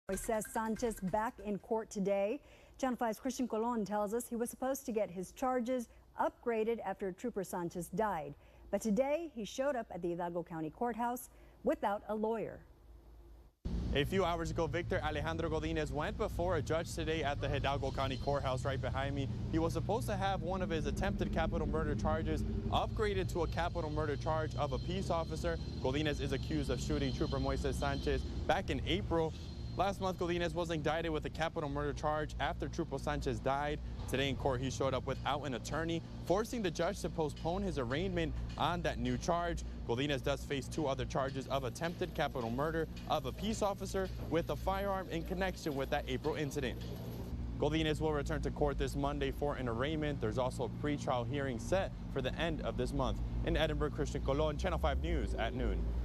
Moises Sanchez back in court today. Channel 5's Christian Colon tells us he was supposed to get his charges upgraded after Trooper Sanchez died. But today he showed up at the Hidalgo County Courthouse without a lawyer. A few hours ago, Victor Alejandro Godinez went before a judge today at the Hidalgo County Courthouse right behind me. He was supposed to have one of his attempted capital murder charges upgraded to a capital murder charge of a peace officer. Godinez is accused of shooting Trooper Moises Sanchez back in April. Last month, Godinez was indicted with a capital murder charge after Trooper Sanchez died. Today in court, he showed up without an attorney, forcing the judge to postpone his arraignment on that new charge. Godinez does face two other charges of attempted capital murder of a peace officer with a firearm in connection with that April incident. Godinez will return to court this Monday for an arraignment. There's also a pretrial hearing set for the end of this month. In Edinburgh, Christian Colon, Channel 5 News at noon.